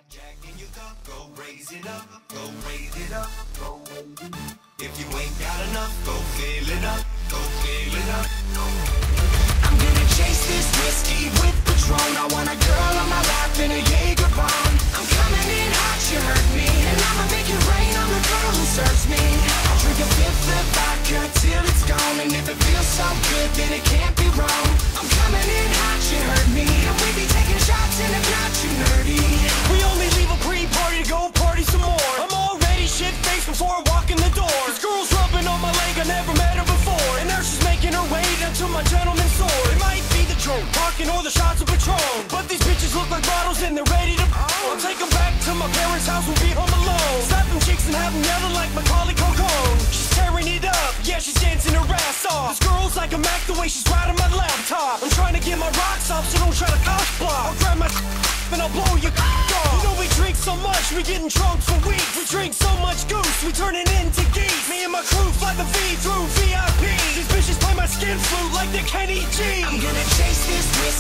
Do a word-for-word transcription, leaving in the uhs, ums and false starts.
got Jack in your cup, go raise it up, go raise it up, go raise it up. If you ain't got enough, go fill it up, go fill it up. I'm gonna chase this whiskey with Patron. I want a girl on my lap in a Jaeger bomb. I'm coming in hot, you heard me, and I'ma make it rain on the girl who serves me. I'll drink a fifth of vodka till it's gone, and if it feels so good, then it can't be wrong. I'm coming in hot, you heard me, and we be taking shots, and if not, you nerdy. We only leave a pre-party to go party some more. I'm already shit-faced before I walk in the door. This girl's rubbing on my leg, I never met her before, and now she's making her way down to my gentleman's sword. It might be the drone, parking or the shots of Patron, but these bitches look like bottles and they're ready to I'll take them back to my parents' house, we'll be home alone. Slap them chicks and have them yelling like Macaulay Culkin. She's tearing it up, yeah, she's dancing her ass off. This girl's like a Mac the way she's riding my laptop. I'm trying to get my rocks off, so don't try to cock block. I'll grab my and I'll blow your off. You know we drink so much, we getting drunk for weeks. We drink so much goose, we turning into geese. Me and my crew fly the V through V I P. These bitches play my skin flute like the Kenny G. I'm gonna chase this whiskey